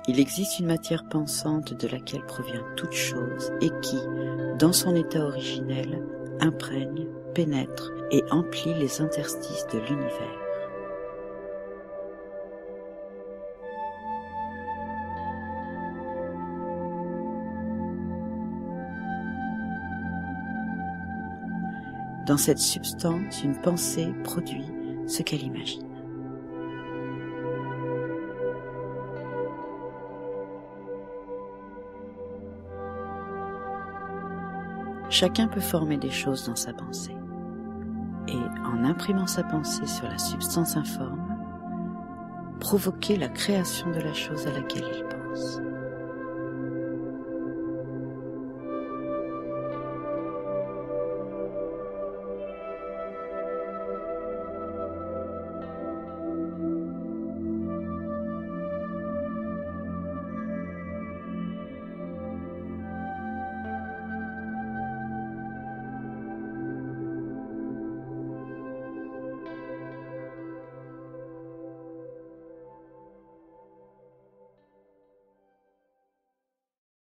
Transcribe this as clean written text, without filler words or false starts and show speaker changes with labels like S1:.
S1: Il existe une matière pensante de laquelle provient toute chose et qui, dans son état originel, imprègne, pénètre et emplit les interstices de l'univers. Dans cette substance, une pensée produit ce qu'elle imagine. Chacun peut former des choses dans sa pensée, et en imprimant sa pensée sur la substance informe, provoquer la création de la chose à laquelle il pense.